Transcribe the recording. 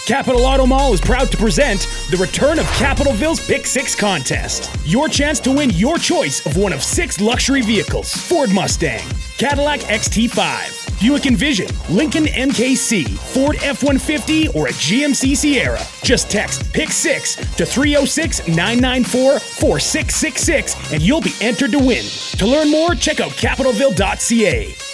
Capital Auto Mall is proud to present the return of Capitalville's Pick 6 contest. Your chance to win your choice of one of 6 luxury vehicles: Ford Mustang, Cadillac XT5, Buick Envision, Lincoln MKC, Ford F-150, or a GMC Sierra. Just text Pick 6 to 306-994-4666 and you'll be entered to win. To learn more, check out capitalville.ca.